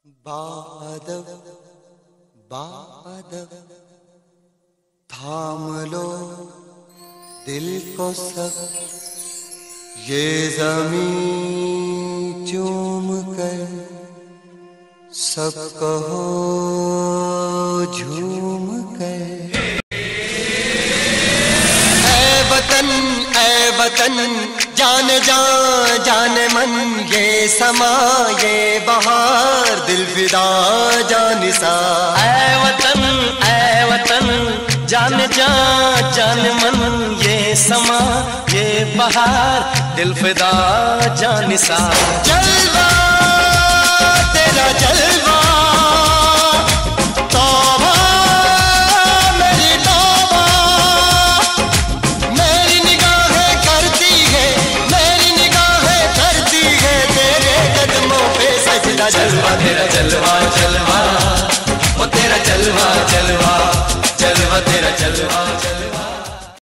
बादल बादल थाम लो दिल को सब, ये ज़मीं चूम कर सब कहो झूम कर। ऐ वतन जान जान जान मन, ये समा ये बहार दिल फिदा जानिसा। ऐ वतन जान जान जान मन, ये समा ये बहार दिल फिदा जानिसा। जलवा तेरा जलवा, तौबा मेरी तौबा, मेरी निगाहें करती है, मेरी निगाहें करती है तेरे कदमों पे सजदा। जलवा तेरा जलवा जलवा, वो तेरा जलवा जलवा जलवा तेरा जलवा जलवा।